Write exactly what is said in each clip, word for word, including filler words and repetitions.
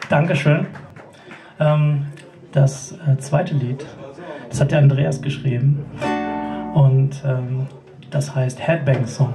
Dankeschön. Ähm, das äh, zweite Lied, das hat der Andreas geschrieben und ähm, das heißt Headbang Song.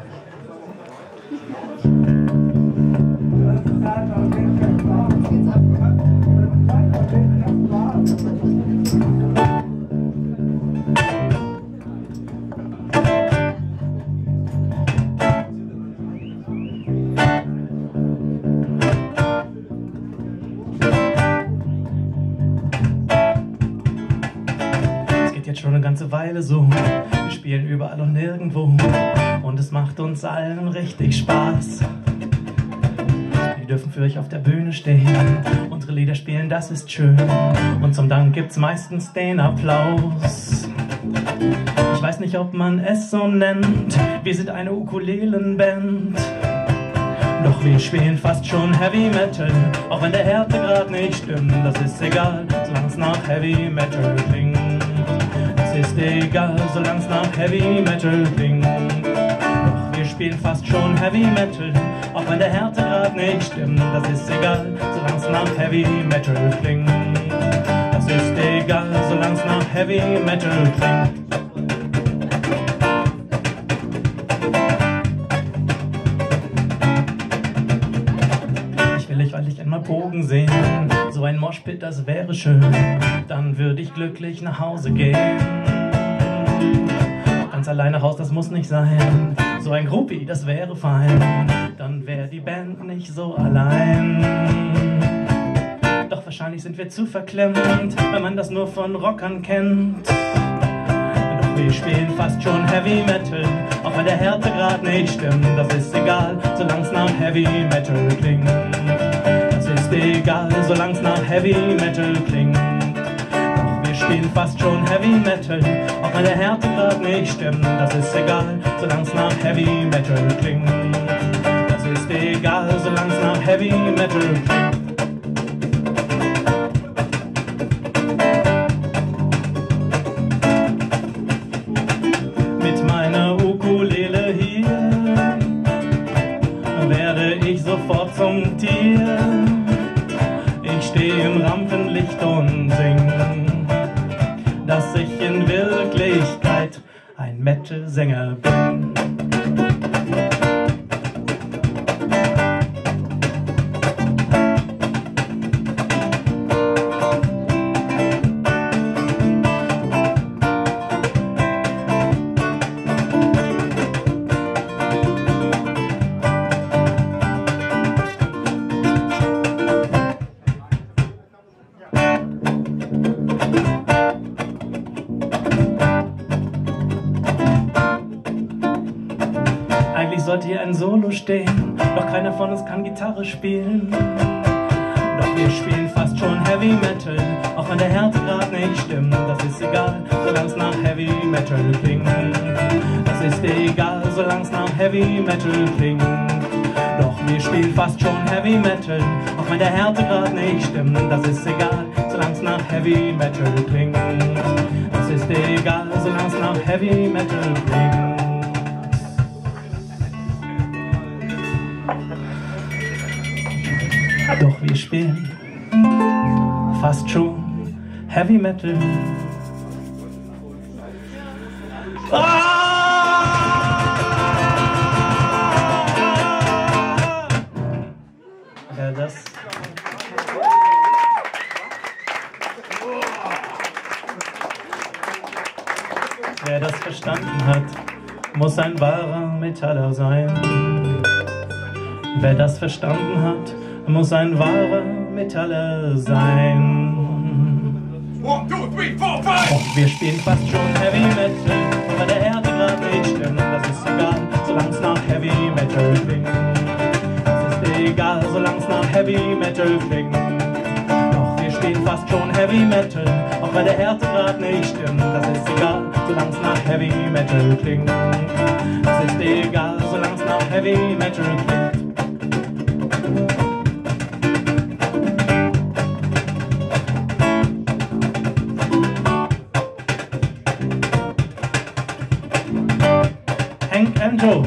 Schon eine ganze Weile so, wir spielen überall und nirgendwo und es macht uns allen richtig Spaß. Wir dürfen für euch auf der Bühne stehen, unsere Lieder spielen, das ist schön und zum Dank gibt's meistens den Applaus. Ich weiß nicht, ob man es so nennt, wir sind eine Ukulelenband, doch wir spielen fast schon Heavy Metal, auch wenn der Härtegrad nicht stimmt, das ist egal, solange es nach Heavy Metal klingt. Es ist egal, solange es nach Heavy Metal klingt. Doch wir spielen fast schon Heavy Metal, auch wenn der Härtegrad nicht stimmt. Das ist egal, solange es nach Heavy Metal klingt. Das ist egal, solange es nach Heavy Metal klingt. Ich will euch, weil ich einmal Bogen sehen, so ein Moshpit, das wäre schön. Dann würde ich glücklich nach Hause gehen. Ganz alleine raus, das muss nicht sein. So ein Groupie, das wäre fein. Dann wäre die Band nicht so allein. Doch wahrscheinlich sind wir zu verklemmt, wenn man das nur von Rockern kennt. Doch wir spielen fast schon Heavy Metal, auch wenn der Härtegrad nicht stimmt. Das ist egal, solange es nach Heavy Metal klingt. Das ist egal, solange es nach Heavy Metal klingt. Doch wir spielen fast schon Heavy Metal, auch wenn der Härtegrad nicht stimmt. Das ist egal, solange es nach Heavy Metal klingt. Das ist egal, solange es nach Heavy Metal klingt. Mit meiner Ukulele hier werde ich sofort zum Tier. Ich stehe im Rampenlicht und sing, dass ich in Wirklichkeit ein Metal-Sänger bin. Eigentlich sollte hier ein Solo stehen, doch keiner von uns kann Gitarre spielen. Doch wir spielen fast schon Heavy Metal, auch wenn der Härtegrad nicht stimmt. Das ist egal, solange es nach Heavy Metal klingt. Das ist egal, solange es nach Heavy Metal klingt. Doch wir spielen fast schon Heavy Metal, auch wenn der Härtegrad nicht stimmt. Das ist egal, solange es nach Heavy Metal klingt. Das ist egal, solange es nach Heavy Metal klingt. Doch wir spielen fast schon Heavy Metal. Ah! Ja, das. Wer das verstanden hat, muss ein wahrer Metaller sein. Wer das verstanden hat, muss ein wahrer Metaller sein. One, two, three, four, five. Och, wir spielen fast schon Heavy Metal, aber der Härtegrad nicht stimmt. Das ist egal, solange es nach Heavy Metal klingt. Das ist egal, solange es nach Heavy Metal klingt. Doch wir spielen fast schon Heavy Metal, auch wenn der Härtegrad nicht stimmt. Das ist egal, solange es nach Heavy Metal klingt. Das ist egal, solange es nach Heavy Metal klingt. Hank and Joe.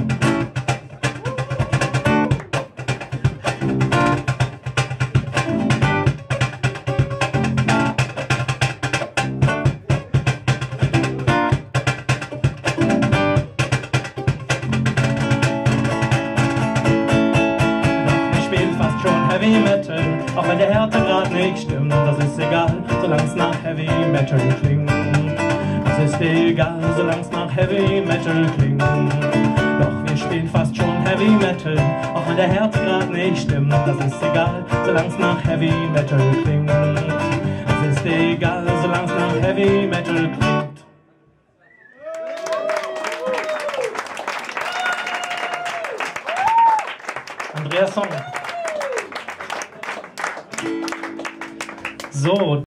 wenn der Härtegrad nicht stimmt, das ist egal, solange es nach Heavy Metal klingt. Das ist egal, solange es nach Heavy Metal klingt. Doch wir spielen fast schon Heavy Metal, auch wenn der Härtegrad nicht stimmt, das ist egal, solange es nach Heavy Metal klingt. Das ist egal, solange es nach Heavy Metal klingt. Andreas Song. So.